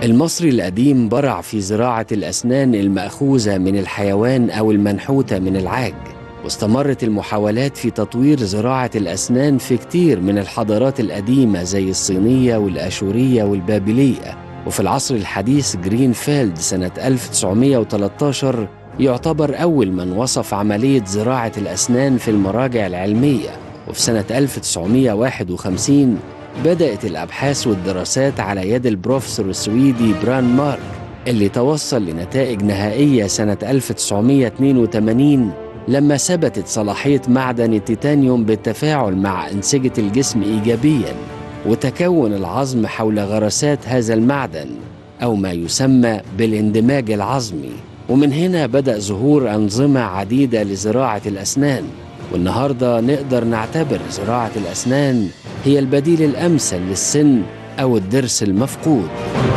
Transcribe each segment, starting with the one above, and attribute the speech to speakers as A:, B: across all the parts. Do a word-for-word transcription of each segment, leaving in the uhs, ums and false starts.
A: المصري القديم برع في زراعة الأسنان المأخوذة من الحيوان أو المنحوتة من العاج، واستمرت المحاولات في تطوير زراعة الأسنان في كتير من الحضارات القديمة زي الصينية والآشورية والبابلية. وفي العصر الحديث جرينفيلد سنة ألف وتسعمائة وثلاثة عشر يعتبر أول من وصف عملية زراعة الأسنان في المراجع العلمية. وفي سنة ألف وتسعمائة وواحد وخمسين بدأت الأبحاث والدراسات على يد البروفيسور السويدي بران مارك، اللي توصل لنتائج نهائية سنة ألف وتسعمائة واثنين وثمانين لما ثبتت صلاحية معدن التيتانيوم بالتفاعل مع أنسجة الجسم إيجابياً، وتكون العظم حول غرسات هذا المعدن أو ما يسمى بالاندماج العظمي. ومن هنا بدأ ظهور أنظمة عديدة لزراعة الأسنان، والنهاردة نقدر نعتبر زراعة الأسنان هي البديل الأمثل للسن أو الضرس المفقود.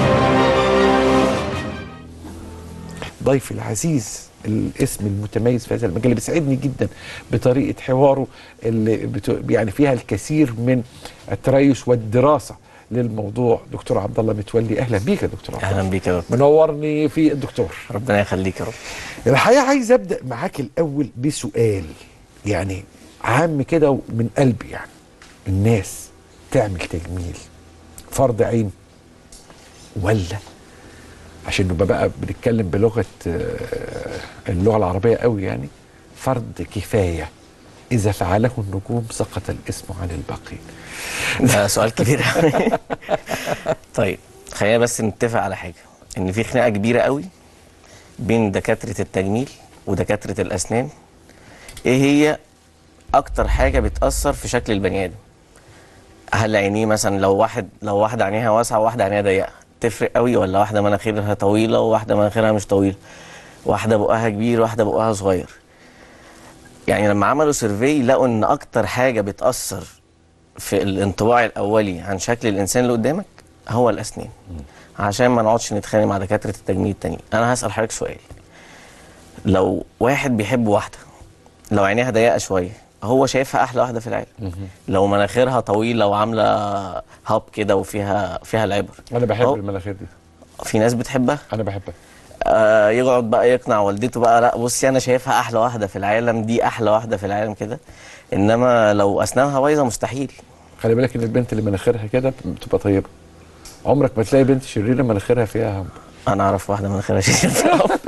B: ضيفي العزيز الاسم المتميز في هذا المجال اللي بيسعدني جدا بطريقة حواره اللي بتو يعني فيها الكثير من التريث والدراسة للموضوع، دكتور عبد الله متولي. اهلا بيك يا دكتور عبد الله.
C: اهلا بيك يا دكتور.
B: منورني في الدكتور.
C: ربنا يخليك يا رب.
B: الحقيقة عايز ابدأ معاك الاول بسؤال يعني عام كده من قلبي. يعني الناس تعمل تجميل فرض عين ولا عشان نبقى بقى بنتكلم بلغة اللغة العربية قوي يعني فرض كفاية إذا فعله النجوم سقط الاسم عن الباقين؟
C: ده سؤال كبير قوي. طيب خلينا بس نتفق على حاجة، إن في خناقة كبيرة قوي بين دكاترة التجميل ودكاترة الأسنان. إيه هي أكتر حاجة بتأثر في شكل البني آدم؟ هل عينيه مثلا لو واحد لو واحدة عينيها واسعة وواحدة عينيها ضيقة تفرق قوي، ولا واحدة مناخيرها طويلة وواحدة مناخيرها مش طويلة، واحدة بقها كبير وواحدة بقها صغير؟ يعني لما عملوا سيرفي لقوا ان اكتر حاجة بتأثر في الانطباع الاولي عن شكل الانسان اللي قدامك هو الاسنان. عشان ما نقعدش نتخانق مع دكاترة التجميل التانيين، انا هسأل حضرتك سؤال. لو واحد بيحب واحدة لو عينيها ضيقة شوية هو شايفها احلى واحدة في العالم. لو مناخيرها طويلة وعاملة هاب كده وفيها فيها العبر،
B: انا بحب المناخير دي.
C: في ناس بتحبها،
B: انا بحبها.
C: آه يقعد بقى يقنع والدته بقى لا بصي انا شايفها احلى واحده في العالم، دي احلى واحده في العالم كده. انما لو اسنانها بايظه مستحيل.
B: خلي بالك ان البنت اللي مناخيرها كده بتبقى طيبه. عمرك ما تلاقي بنت شريره مناخيرها فيها هم.
C: انا اعرف واحده مناخيرها شريره.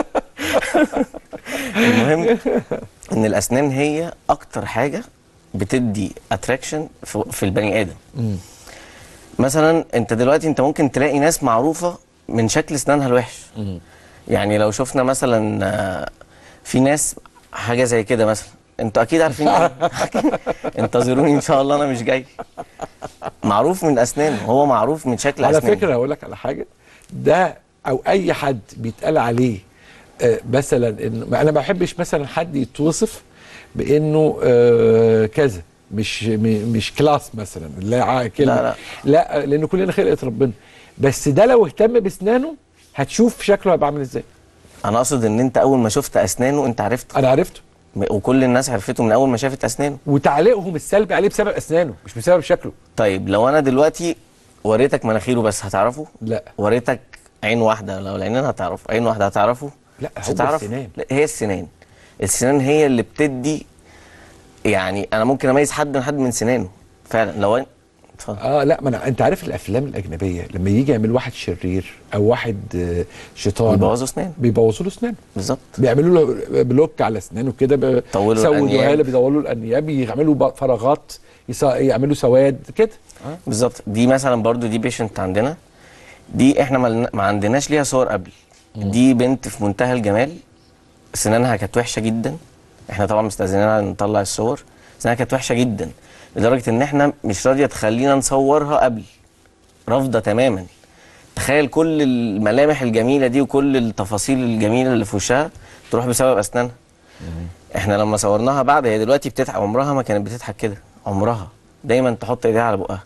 C: المهم ان الاسنان هي اكتر حاجه بتدي اتراكشن في البني ادم. م. مثلا انت دلوقتي انت ممكن تلاقي ناس معروفه من شكل اسنانها الوحش. م. يعني لو شفنا مثلا في ناس حاجه زي كده مثلا، انتوا اكيد عارفين. انتظروني ان شاء الله انا مش جاي. معروف من اسنانه، هو معروف من شكل
B: على
C: اسنانه.
B: على فكره هقول لك على حاجه، ده او اي حد بيتقال عليه آه مثلا انه انا ما بحبش مثلا حد يتوصف بانه آه كذا مش مش كلاس مثلا. لا كلمه
C: لا, لا
B: لا لان كلنا خلقه ربنا، بس ده لو اهتم باسنانه هتشوف شكله هيبقى عامل ازاي.
C: انا اقصد ان انت اول ما شفت اسنانه انت عرفته.
B: انا عرفته
C: وكل الناس عرفته من اول ما شافت اسنانه،
B: وتعليقهم السلبي عليه بسبب اسنانه مش بسبب شكله.
C: طيب لو انا دلوقتي وريتك مناخيره بس هتعرفه؟
B: لا.
C: وريتك عين واحده، لو العينين هتعرفه، عين واحده هتعرفه؟
B: لا
C: مش هتعرف. لا هي السنان. السنان هي اللي بتدي، يعني انا ممكن اميز حد من حد من سنانه فعلا. لو أنا...
B: اه لا ما أنا... انت عارف الافلام الاجنبيه لما يجي يعمل واحد شرير او واحد شيطان
C: بيبوظوا اسنانه،
B: بيبوظوا له اسنانه
C: بالظبط،
B: بيعملوا له بلوك على اسنانه كده، بيسودوها له، بيدوروا له الانياب، يعملوا فراغات، يص... يعملوا سواد كده.
C: آه. بالظبط. دي مثلا برضو دي بيشنت عندنا، دي احنا ما عندناش ليها صور قبل. م. دي بنت في منتهى الجمال، سنانها كانت وحشه جدا. احنا طبعا مستأذنينها نطلع الصور. سنانها كانت وحشه جدا لدرجه ان احنا مش راضيه تخلينا نصورها قبل، رافضه تماما. تخيل كل الملامح الجميله دي وكل التفاصيل الجميله اللي في وشها تروح بسبب اسنانها. احنا لما صورناها بعد، هي دلوقتي بتضحك، عمرها ما كانت بتضحك كده، عمرها دايما تحط ايديها على بقها.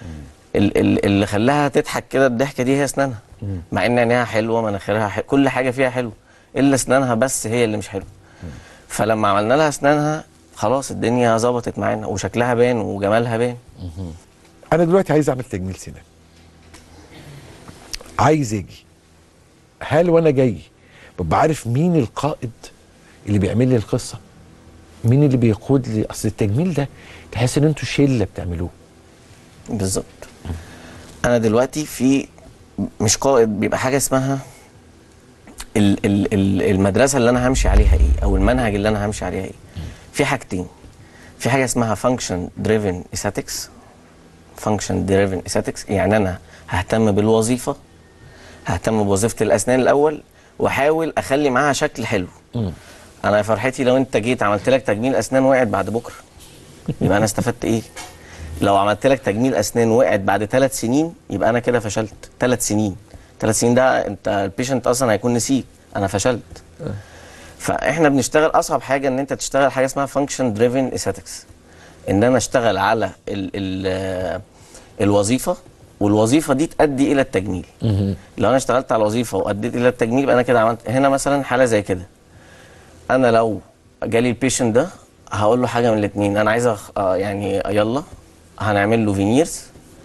C: اللي خلاها تضحك كده الضحكه دي هي اسنانها، مع ان عينيها حلوه، مناخيرها حلوه، كل حاجه فيها حلوه، الا اسنانها بس هي اللي مش حلوه. فلما عملنا لها اسنانها خلاص الدنيا ظبطت معانا وشكلها بان وجمالها بان.
B: انا دلوقتي عايز اعمل تجميل سنان، عايز اجي، هل وانا جاي ببقى عارف مين القائد اللي بيعمل لي القصه؟ مين اللي بيقود لي؟ اصل التجميل ده تحس ان انتوا شله بتعملوه.
C: بالظبط. انا دلوقتي في مش قائد، بيبقى حاجه اسمها ال ال ال المدرسه اللي انا همشي عليها ايه، او المنهج اللي انا همشي عليها ايه. في حاجتين، في حاجه اسمها فانكشن دريفن ايستاتكس. فانكشن دريفن ايستاتكس يعني انا ههتم بالوظيفه، ههتم بوظيفه الاسنان الاول، واحاول اخلي معاها شكل حلو. م. انا يا فرحتي لو انت جيت عملت لك تجميل اسنان وقعت بعد بكره، يبقى انا استفدت ايه؟ لو عملت لك تجميل اسنان وقعت بعد ثلاث سنين، يبقى انا كده فشلت. ثلاث سنين ثلاث سنين ده انت البيشنت اصلا هيكون نسيك، انا فشلت. أه. فاحنا بنشتغل اصعب حاجه ان انت تشتغل حاجه اسمها فانكشن دريفن ايستاتكس، ان انا اشتغل على ال ال الوظيفه، والوظيفه دي تؤدي الى التجميل. مه. لو انا اشتغلت على الوظيفه واديت الى التجميل، يبقى انا كده عملت. هنا مثلا حاله زي كده، انا لو جالي البيشنت ده هقول له حاجه من الاثنين، انا عايز أخ... آه يعني يلا هنعمل له فينيرز،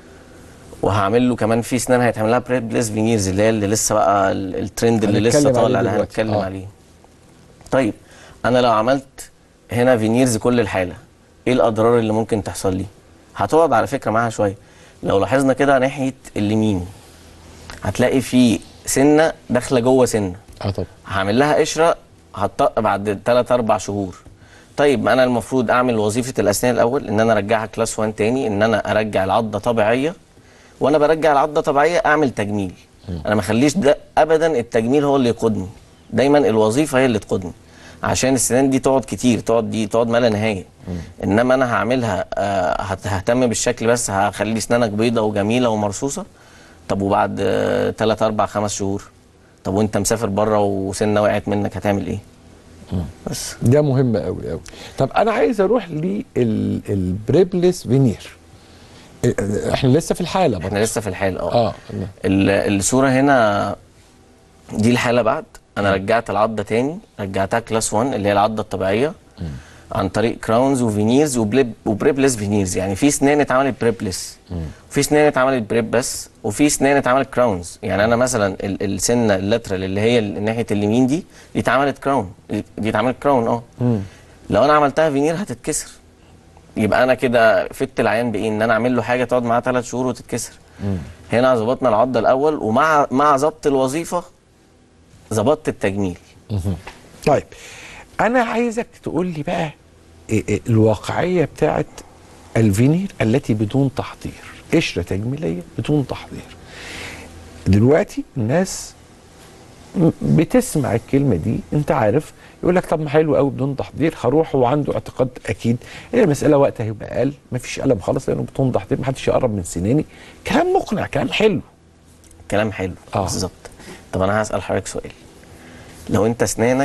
C: وهعمل له كمان في اسنان هيتعمل لها بريبلس فينيرز، اللي هي اللي لسه بقى الترند اللي لسه طالع اللي هنتكلم آه. عليه. طيب انا لو عملت هنا فينيرز كل الحاله، ايه الاضرار اللي ممكن تحصل لي؟ هتقعد على فكره معاها شويه. لو لاحظنا كده ناحيه اليمين هتلاقي في سنه داخله جوه سنه.
B: اه طبعا.
C: هعمل لها قشره هتطق بعد ثلاث اربع شهور. طيب ما انا المفروض اعمل وظيفه الاسنان الاول، ان انا ارجعها كلاس واحد تاني، ان انا ارجع العضه طبيعيه، وانا برجع العضه طبيعيه اعمل تجميل. م. انا ما اخليش ده ابدا التجميل هو اللي يقودني، دايما الوظيفه هي اللي تقودني، عشان السنان دي تقعد كتير، تقعد دي تقعد ما لا نهايه. انما انا هعملها آه ههتم بالشكل بس، هخلي اسنانك بيضه وجميله ومرصوصه. طب وبعد ثلاث اربع خمس شهور، طب وانت مسافر بره وسنه وقعت منك هتعمل ايه؟ مم. بس
B: ده مهم قوي قوي. طب انا عايز اروح للبريبلس فينير. احنا لسه في الحاله برضه.
C: احنا لسه في الحاله اه
B: اه
C: الصوره هنا دي الحاله بعد انا م. رجعت العضه تاني، رجعتها كلاس واحد اللي هي العضه الطبيعيه م. عن طريق كراونز وفينيرز وبريبلس فينيرز. يعني في اسنان اتعملت بريبلس، وفي اسنان اتعملت بريب بس، وفي اسنان اتعملت كراونز. يعني انا مثلا السنه اللاترال اللي هي ناحيه اليمين دي دي اتعملت كراون، دي اتعملت كراون اه لو انا عملتها فينير هتتكسر، يبقى انا كده فدت العيان بايه؟ ان انا اعمل له حاجه تقعد معاه ثلاث شهور وتتكسر. مم. هنا ظبطنا العضه الاول، ومع مع ظبط الوظيفه ظبطت التجميل.
B: مم. طيب انا عايزك تقول لي بقى الواقعيه بتاعت الفينير التي بدون تحضير، قشره تجميليه بدون تحضير. دلوقتي الناس بتسمع الكلمه دي، انت عارف، يقول لك طب ما حلو قوي بدون تحضير، هروح وعنده اعتقاد اكيد ان المساله وقتها هيبقى اقل، مفيش الم خالص لانه بدون تحضير، محدش يقرب من سناني. كلام مقنع، كلام حلو.
C: كلام حلو
B: آه.
C: بالظبط. طب انا هسال حضرتك سؤال، لو انت اسنانك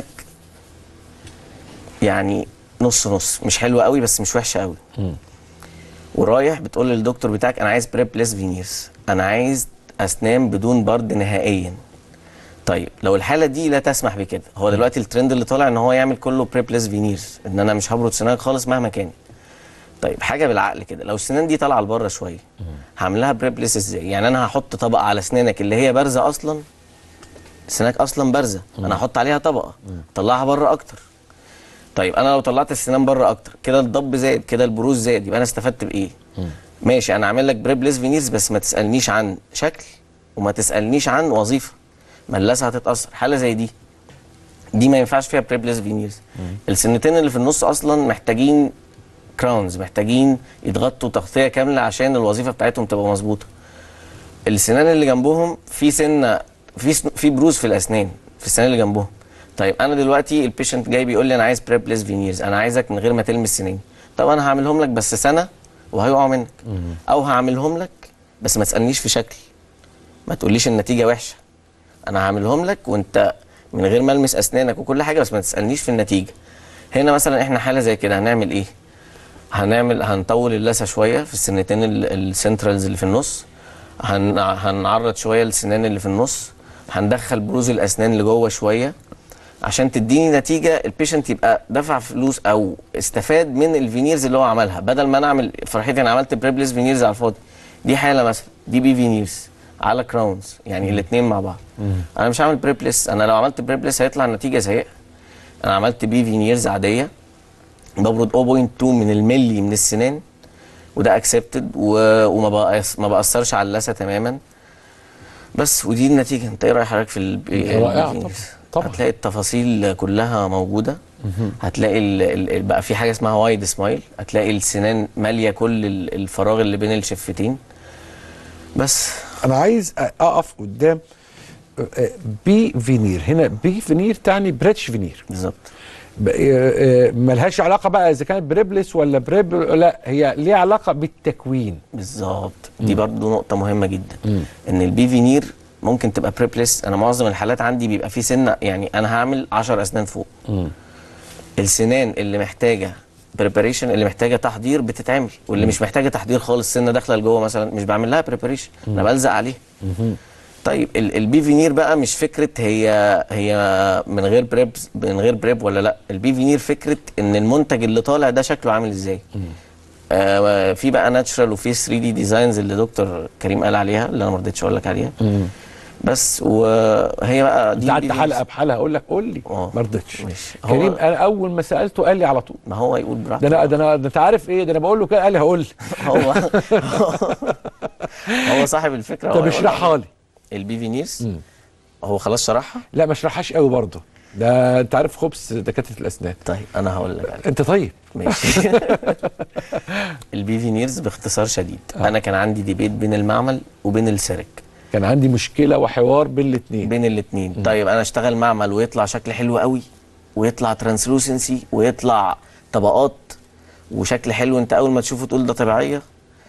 C: يعني نص نص، مش حلوه قوي بس مش وحشه قوي، م. ورايح بتقول للدكتور بتاعك انا عايز بريبلس فينيرز، انا عايز اسنان بدون برد نهائيا. طيب لو الحاله دي لا تسمح بكده، هو دلوقتي الترند اللي طالع ان هو يعمل كله بريبلس فينيرز، ان انا مش هبرد سنانك خالص مهما كان. طيب حاجه بالعقل كده، لو السنان دي طالعه لبره شويه هعمل لها بريبلس ازاي؟ يعني انا هحط طبقه على اسنانك اللي هي بارزه اصلا، سنانك اصلا بارزه، انا هحط عليها طبقه طلعها بره اكتر. طيب انا لو طلعت السنان بره اكتر كده الضب زاد، كده البروز زاد، يبقى انا استفدت بايه؟ ماشي انا اعمل لك بريبلس فينيرز بس ما تسالنيش عن شكل وما تسالنيش عن وظيفه، ملاسها هتتاثر. حاله زي دي دي ما ينفعش فيها بريبلس فينيرز. السنتين اللي في النص اصلا محتاجين كراونز، محتاجين يتغطوا تغطيه كامله عشان الوظيفه بتاعتهم تبقى مظبوطه. السنان اللي جنبهم في سنه في في بروز في الاسنان في السنان اللي جنبهم. طيب انا دلوقتي البيشنت جاي بيقول لي انا عايز بريبلس فينيرز، انا عايزك من غير ما تلمس سناني. طب انا هعملهم لك بس سنه وهيقعوا منك، او هعملهم لك بس ما تسالنيش في شكل، ما تقوليش النتيجه وحشه. انا هعملهم لك وانت من غير ما المس اسنانك وكل حاجه، بس ما تسالنيش في النتيجه. هنا مثلا احنا حاله زي كده هنعمل ايه؟ هنعمل هنطول اللثه شويه في السنتين السنترالز اللي في النص، هن... هنعرض شويه السنان اللي في النص، هندخل بروز الاسنان اللي جوه شويه عشان تديني نتيجه البيشنت يبقى دفع فلوس او استفاد من الفينيرز اللي هو عملها، بدل ما انا اعمل فرحتي انا عملت بريبلس فينيرز على الفاضي. دي حاله مثلا دي بي فينيرز على كراونز، يعني الاثنين مع بعض. انا مش هعمل بريبلس، انا لو عملت بريبلس هيطلع النتيجه سيئه. انا عملت بي فينيرز عاديه ببرد صفر فاصلة اتنين من الملي من السنان، وده اكسبتد وما بأس ما بأثرش على اللثه تماما. بس ودي النتيجه. انت ايه راي حضرتك في ال
B: رائعه طبعا طبعا.
C: هتلاقي التفاصيل كلها موجوده. هتلاقي ال ال بقى في حاجه اسمها وايد سمايل، هتلاقي السنان ماليه كل الفراغ اللي بين الشفتين. بس
B: انا عايز اقف قدام بي فينير. هنا بي فينير تعني بريتش فينير
C: بالظبط.
B: ملهاش علاقه بقى اذا كانت بريبلس ولا بريب، لا هي ليها علاقه بالتكوين.
C: بالظبط. دي برضو نقطه مهمه جدا. مم. ان البي فينير ممكن تبقى بريبلس. انا معظم الحالات عندي بيبقى في سنه، يعني انا هعمل عشر اسنان فوق. مم. السنان اللي محتاجه بريباريشن، اللي محتاجه تحضير بتتعمل، واللي مم. مش محتاجه تحضير خالص، سنه داخله لجوه مثلا مش بعمل لها بريباريشن، انا بلزق عليها. مم. طيب البي فينير بقى مش فكره هي هي من غير بريب من غير بريب ولا لا. البي فينير فكره ان المنتج اللي طالع ده شكله عامل ازاي. آه في بقى ناتشرال وفي ثري دي ديزاينز اللي دكتور كريم قال عليها، اللي انا ما رضيتش اقول لك عليها. مم. بس وهي بقى
B: دي قعدت حلقه بحلقه اقول لك قول لي ما رضيتش. كريم انا اول ما سالته قال لي على طول.
C: ما هو يقول براحته.
B: ده انا ده انا انت عارف ايه، ده انا بقول له كده قال لي هقول
C: هو هو صاحب الفكره.
B: طب اشرحها لي.
C: البي فينيرز هو خلاص شرحها؟
B: لا ما شرحهاش قوي برضه، ده انت عارف خبز دكاتره الاسنان.
C: طيب انا هقول لك عليه.
B: انت طيب
C: ماشي. البي فينيرز باختصار شديد، آه. انا كان عندي ديبيت بين المعمل وبين السيرك.
B: كان عندي مشكله وحوار بين الاثنين
C: بين الاثنين. طيب انا اشتغل معمل ويطلع شكل حلو قوي، ويطلع ترانسلوسنسي، ويطلع طبقات وشكل حلو انت اول ما تشوفه تقول ده طبيعيه،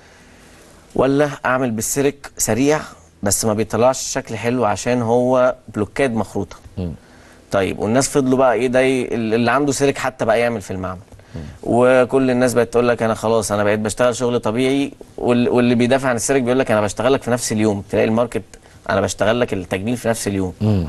C: ولا اعمل بالسيرك سريع بس ما بيطلعش شكل حلو عشان هو بلوكاد مخروطه. م. طيب والناس فضلوا بقى ايه ده اللي عنده سيرك حتى بقى يعمل في المعمل. م. وكل الناس بقت تقول لك انا خلاص انا بقيت بشتغل شغل طبيعي، واللي بيدافع عن السيرك بيقول لك انا بشتغل لك في نفس اليوم. تلاقي الماركت انا بشتغل لك التجميل في نفس اليوم. م.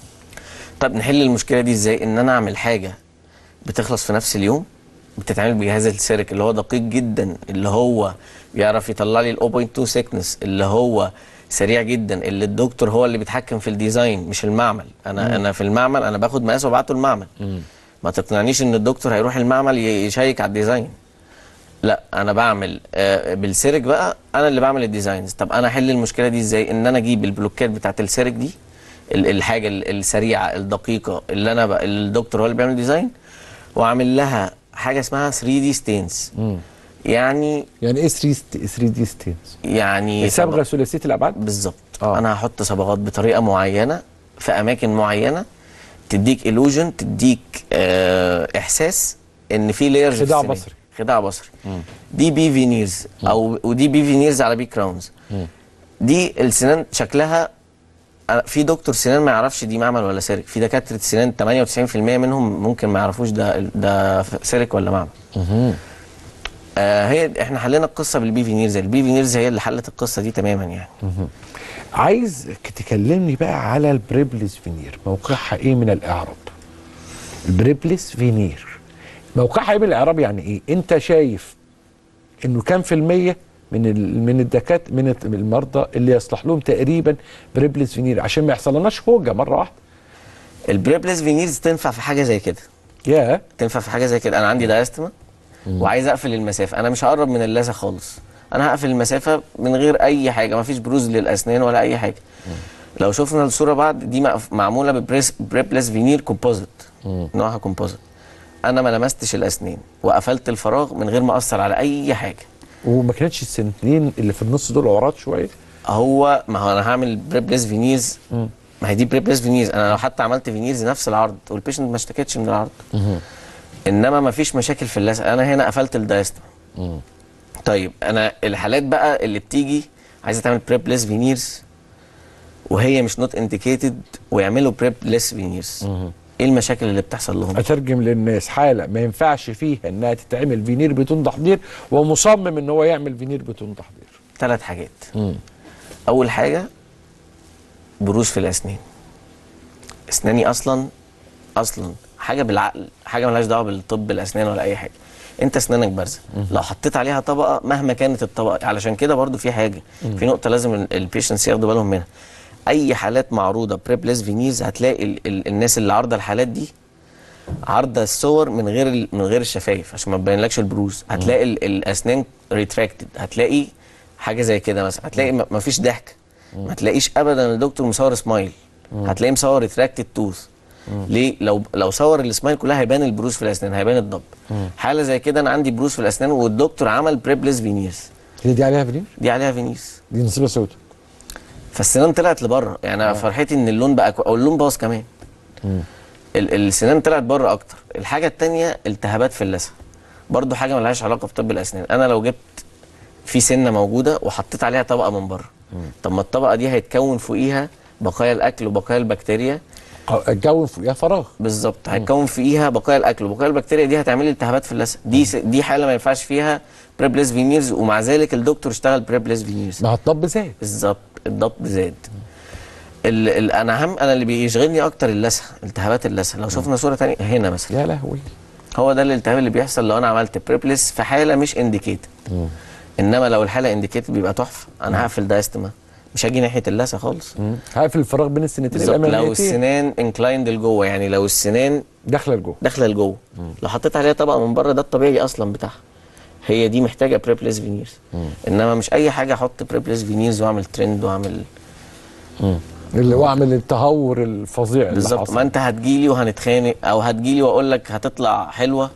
C: طب نحل المشكله دي ازاي؟ ان انا اعمل حاجه بتخلص في نفس اليوم، بتتعمل بجهاز السيرك اللي هو دقيق جدا، اللي هو بيعرف يطلع لي ال صفر فاصلة اتنين سيكنس، اللي هو سريع جدا، اللي الدكتور هو اللي بيتحكم في الديزاين مش المعمل. انا مم. انا في المعمل انا باخد مقاس وابعته المعمل. مم. ما تقنعنيش ان الدكتور هيروح المعمل يشيك على الديزاين. لا انا بعمل آه بالسيرك بقى، انا اللي بعمل الديزاينز. طب انا احل المشكله دي ازاي؟ ان انا اجيب البلوكات بتاعت السيرك دي، الحاجه السريعه الدقيقه اللي انا بقى الدكتور هو اللي بيعمل ديزاين، واعمل لها حاجه اسمها ثري دي ستينز. يعني
B: يعني ايه ثري دي ستينز؟
C: يعني
B: صبغه ثلاثيه الابعاد
C: بالظبط. آه. انا هحط صبغات بطريقه معينه في اماكن معينه تديك إلوجن، تديك آه احساس ان في لايرز.
B: خداع بصري.
C: خداع بصري. مم. دي بي فينيرز او ودي بي فينيرز على بي كراونز. مم. دي السنان شكلها، في دكتور سنان ما يعرفش دي معمل ولا سيرك. في دكاتره سنان ثمانية وتسعين في المية منهم ممكن ما يعرفوش ده ده سيرك ولا معمل. مم. آه هي احنا حلينا القصه بالبي فينيرز. البي فينيرز هي اللي حلت القصه دي تماما يعني. مم.
B: عايز تكلمني بقى على البريبلس فينير، موقعها ايه من الاعراب؟ البريبلس فينير موقعها ايه من الاعراب؟ يعني ايه؟ انت شايف انه كام في الميه من من الدكاتره من المرضى اللي يصلح لهم تقريبا بريبلس فينير عشان ما يحصلناش هوجه مره واحده؟
C: البريبلس فينيرز تنفع في حاجه زي كده.
B: يا yeah.
C: تنفع في حاجه زي كده. انا عندي دايستما وعايز اقفل المسافه، انا مش هقرب من اللثه خالص، انا هقفل المسافه من غير اي حاجه، ما فيش بروز للاسنان ولا اي حاجه. مم. لو شفنا الصوره بعد دي معموله ببريبلس فينير كومبوزيت، نوعها كومبوزيت. انا ما لمستش الاسنان وقفلت الفراغ من غير ما اثر على اي حاجه.
B: وما كانتش السنتين اللي في النص دول عورات شويه؟
C: هو ما هو انا هعمل بريبلس فينيرز، ما هي دي بريبلس فينيرز. انا لو حتى عملت فينيرز نفس العرض والبيشنت ما اشتكتش من العرض، مم. انما ما فيش مشاكل في اللثه، انا هنا قفلت الدايستما. طيب انا الحالات بقى اللي بتيجي عايزه تعمل بريبلس فينيرز وهي مش نوت انديكيتد ويعملوا بريبلس فينيرز، ايه المشاكل اللي بتحصل لهم؟
B: اترجم للناس حاله ما ينفعش فيها انها تتعمل فينير بدون تحضير، ومصمم ان هو يعمل فينير بدون تحضير.
C: ثلاث حاجات. مم. اول حاجه بروز في الاسنان. اسناني اصلا اصلا حاجه بالعقل، حاجه مالهاش دعوه بالطب الاسنان ولا اي حاجه. انت اسنانك بارزه، لو حطيت عليها طبقه مهما كانت الطبقه. علشان كده برضو في حاجه، في نقطه لازم البيشنتس ياخدوا بالهم منها. اي حالات معروضه بريبلس فينيرز هتلاقي ال ال الناس اللي عارضه الحالات دي عارضه الصور من غير من غير الشفايف عشان ما تبينلكش البروز. هتلاقي ال الاسنان ريتراكتد، هتلاقي حاجه زي كده مثلا، هتلاقي ما فيش ضحك، ما تلاقيش ابدا الدكتور مصور سمايل، هتلاقيه مصور ريتراكتد توث. ليه؟ لو لو صور السمايل كلها هيبان البروز في الاسنان، هيبان الضب. حاله زي كده انا عندي بروز في الاسنان والدكتور عمل بريبلس فينيرز.
B: هي دي عليها فينير؟
C: دي عليها فينيرز،
B: دي نسيبها سوداء.
C: فالسنان طلعت لبره، يعني انا فرحتي ان اللون بقى كو... او اللون باظ كمان. ال السنان طلعت بره اكتر. الحاجه الثانيه التهابات في اللثه، برضو حاجه مالهاش علاقه بطب الاسنان. انا لو جبت في سنه موجوده وحطيت عليها طبقه من بره، طب ما الطبقه دي هيتكون فوقيها بقايا الاكل وبقايا البكتيريا،
B: اتكون فوقيها فراغ.
C: بالظبط، هيتكون فوقيها بقايا الاكل وبقايا البكتيريا، دي هتعمل لي التهابات في اللثه. دي س... دي حاله ما ينفعش فيها بريبلس فينيرز، ومع ذلك الدكتور اشتغل بريبلس فينيرز.
B: ما هو الضب زاد.
C: بالظبط، الضب زاد. ال... ال... انا اهم انا اللي بيشغلني اكتر اللثه، التهابات اللثه. لو شفنا صوره ثانيه هنا مثلا،
B: يا لهوي،
C: هو ده الالتهاب اللي بيحصل لو انا عملت بريبلس في حاله مش انديكيتد. انما لو الحاله انديكيتد بيبقى تحفه. انا هقفل دايستما، مش هاجي ناحيه اللثه خالص.
B: هقفل الفراغ بين السنتين
C: الاماميتين. لو السنان انكلايند لجوه، يعني لو السنان
B: داخله لجوه
C: داخله لجوه، لو حطيت عليها طبقه من بره، ده الطبيعي اصلا بتاعها، هي دي محتاجه بريبلس فينيرز. انما مش اي حاجه احط بريبلس فينيرز واعمل ترند واعمل
B: مم. اللي هو اعمل التهور الفظيع.
C: بالظبط. ما انت هتجيلي وهنتخانق، او هتجيلي واقول لك هتطلع حلوه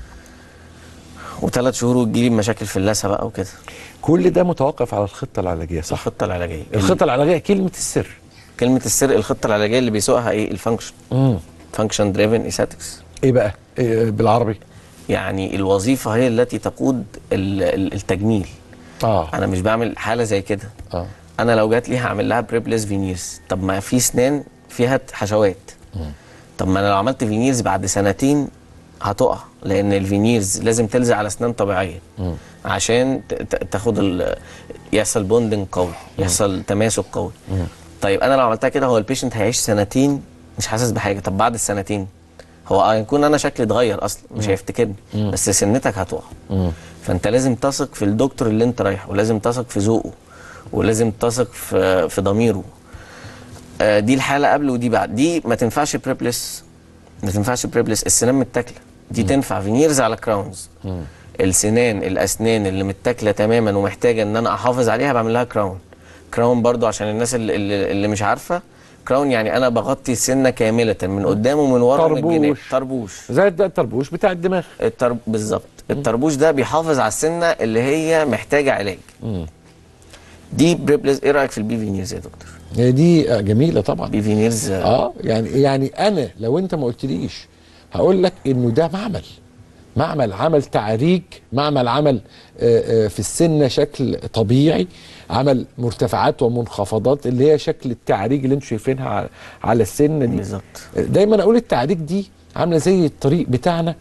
C: وثلاث شهور وتجيلي بمشاكل في اللثه بقى وكده.
B: كل ده متوقف على الخطه العلاجيه، صح؟
C: الخطه العلاجيه،
B: الخطه العلاجيه كلمه السر.
C: كلمه السر الخطه العلاجيه اللي بيسوقها ايه؟ الفانكشن. امم فانكشن دريفن ايستاتكس.
B: ايه بقى إيه بالعربي؟
C: يعني الوظيفه هي التي تقود التجميل. اه انا مش بعمل حاله زي كده. اه انا لو جات لي هعمل لها بريبلس فينيرز، طب ما في سنان فيها حشوات. مم. طب ما انا لو عملت فينيرز بعد سنتين هتقع، لان الفينيرز لازم تلزق على اسنان طبيعيه. مم. عشان تاخد يحصل بوندنج قوي، يحصل تماسك قوي. مم. طيب انا لو عملتها كده، هو البيشنت هيعيش سنتين مش حاسس بحاجه. طب بعد السنتين هو هيكون انا شكلي اتغير اصلا، مش هيفتكرني، بس سنتك هتقع. مم. فانت لازم تثق في الدكتور اللي انت رايحه، ولازم تثق في ذوقه، ولازم تثق في في ضميره. آه دي الحاله قبل ودي بعد. دي ما تنفعش بريبلس، ما تنفعش بريبلس السنان متاكله. دي م. تنفع فينيرز على كراونز. م. السنان الاسنان اللي متاكله تماما ومحتاجه ان انا احافظ عليها بعمل لها كراون. كراون برضو عشان الناس اللي, اللي, اللي مش عارفه، كراون يعني انا بغطي السنه كامله من قدام ومن ورا من الجناب. طربوش
B: زي ده الطربوش بتاع الدماغ.
C: الترب... بالظبط. الطربوش ده بيحافظ على السنه اللي هي محتاجه علاج. م. دي بريبلس. ايه رايك في البي فينيرز يا دكتور؟
B: هي دي جميله طبعا.
C: بي فينيرز
B: اه يعني يعني انا لو انت ما قلتليش هقول لك انه ده معمل معمل عمل تعريج، معمل عمل آآ آآ في السنه شكل طبيعي، عمل مرتفعات ومنخفضات اللي هي شكل التعريج اللي انتم شايفينها على السنه دي.
C: بالظبط.
B: دايما اقول التعريج دي عامله زي الطريق بتاعنا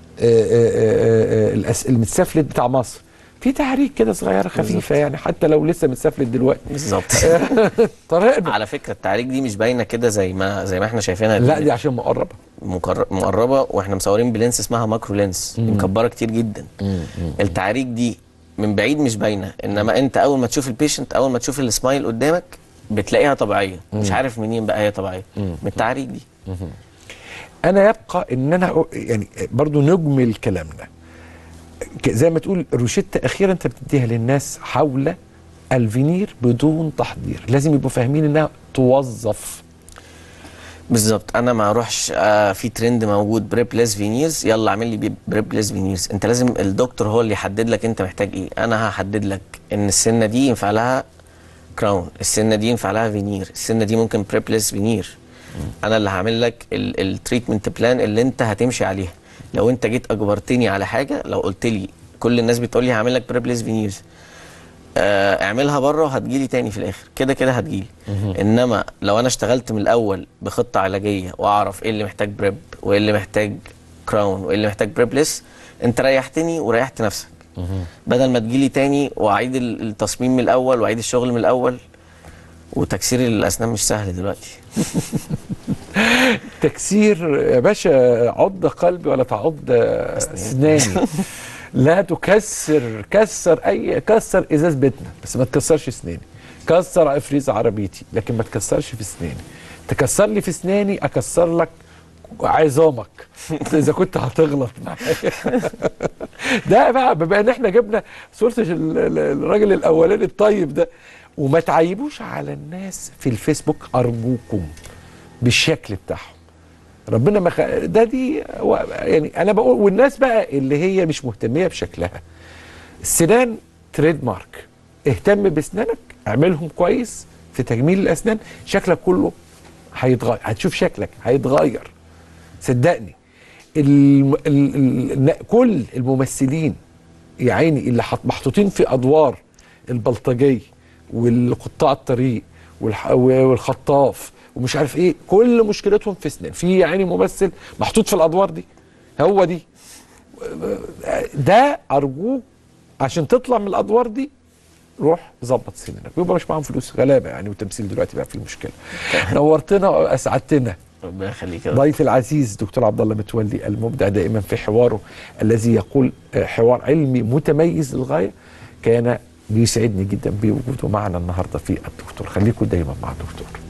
B: المتسفلت بتاع مصر، في تعريج كده صغيره خفيفه. بالزبط. يعني حتى لو لسه متسفلت دلوقتي.
C: بالظبط.
B: طريقنا
C: على فكره التعريج دي مش باينه كده زي ما زي ما احنا شايفينها.
B: لا دي عشان مقربه
C: مقربه، واحنا مصورين بلينس اسمها ماكرو لينس مكبره كتير جدا. مم. التعريج دي من بعيد مش باينه، انما انت اول ما تشوف البيشنت، اول ما تشوف السمايل قدامك بتلاقيها طبيعيه. مم. مش عارف منين بقى هي طبيعيه. من التعريج دي. مم.
B: انا يبقى ان انا يعني برضو نجمل كلامنا زي ما تقول روشته اخيره انت بتديها للناس حول الفينير بدون تحضير. لازم يبقوا فاهمين انها توظف.
C: بالظبط. انا ما اروحش آه في ترند موجود بريبلس فينيرز يلا اعمل لي بريبلس فينيرز. انت لازم الدكتور هو اللي يحدد لك انت محتاج ايه. انا هحدد لك ان السنه دي ينفع لها كراون، السنه دي ينفع لها فينير، السنه دي ممكن بريبلس فينير. انا اللي هعمل لك التريتمنت بلان اللي انت هتمشي عليها. لو انت جيت اجبرتني على حاجه، لو قلت لي كل الناس بتقول لي هعمل لك بريبلس فينيرز، آه اعملها بره وهتجيلي تاني في الاخر، كده كده هتجيلي. انما لو انا اشتغلت من الاول بخطه علاجيه واعرف ايه اللي محتاج بريب وايه اللي محتاج كراون وايه اللي محتاج بريبلس، انت ريحتني وريحت نفسك. بدل ما تجيلي تاني واعيد التصميم من الاول واعيد الشغل من الاول. وتكسير الاسنان مش سهل دلوقتي.
B: تكسير يا باشا عض قلبي ولا تعض اسناني. لا تكسر، كسر اي كسر ازاز بيتنا بس ما تكسرش اسناني، كسر افريز عربيتي لكن ما تكسرش في اسناني. تكسر لي في اسناني اكسر لك عظامك اذا كنت هتغلط معايا. ده بقى بما ان احنا جبنا صورة الراجل الاولاني الطيب ده. وما تعيبوش على الناس في الفيسبوك ارجوكم بالشكل بتاعهم. ربنا ما خ... ده دي يعني انا بقول. والناس بقى اللي هي مش مهتميه بشكلها، السنان تريد مارك، اهتم باسنانك، اعملهم كويس في تجميل الاسنان، شكلك كله هيتغير، هتشوف شكلك هيتغير صدقني. ال... ال... ال... كل الممثلين يا عيني اللي محطوطين في ادوار البلطجي والقطاع الطريق والح... والخطاف ومش عارف ايه، كل مشكلتهم في اسنان. في يعني ممثل محطوط في الادوار دي، هو دي ده ارجوك عشان تطلع من الادوار دي روح ظبط سنانك. ويبقى مش معاهم فلوس، غلابه يعني، والتمثيل دلوقتي بقى في المشكله. نورتنا واسعدتنا.
C: ربنا يخليك.
B: ضيفي العزيز دكتور عبد الله متولي، المبدع دائما في حواره الذي يقول حوار علمي متميز للغايه. كان بيسعدني جدا بوجوده معنا النهارده في الدكتور. خليكم دايما مع الدكتور.